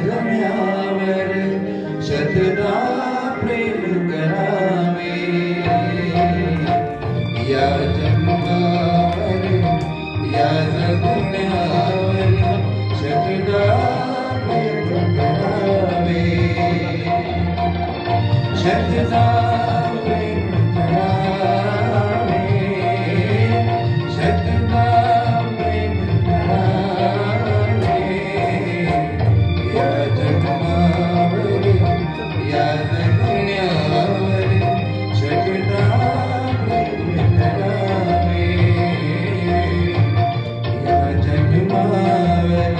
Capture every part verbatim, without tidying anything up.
जगण्यावर शतदा प्रेम करावे या जन्मावर या जगण्यावर शतदा प्रेम करावे शतदा प्रेम करावे शतदा प्रेम करावे या जन्मावर या जगण्यावर शतदा प्रेम करावे या जन्मावर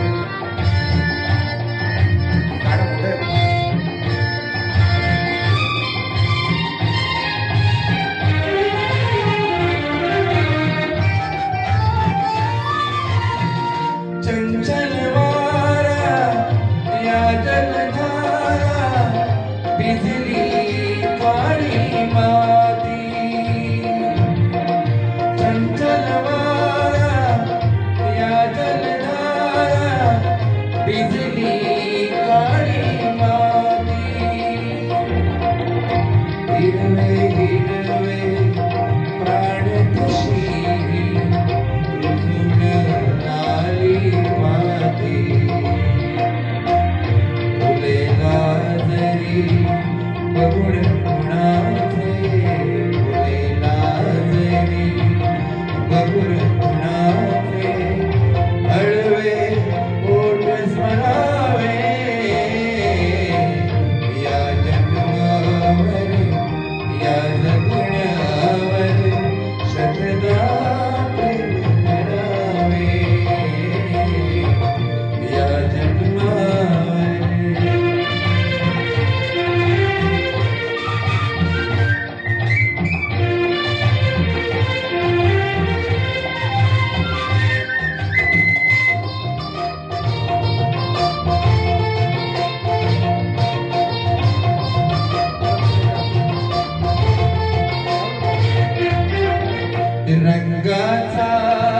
चंचल वारा या जलधारा बिजली काळी माती चंचल वारा या जलधारा बिजली काळी माती हिरवे हिरवे प्राण तशी रुजून आली माती फुलेला जरी बघून कुणाचे फुलेला जरी बघून कुणाचे हळवे ओठ स्मरावे या जन्मावर या जगण्यावर शतदा प्रेम करावे या जन्मावर रंगाचा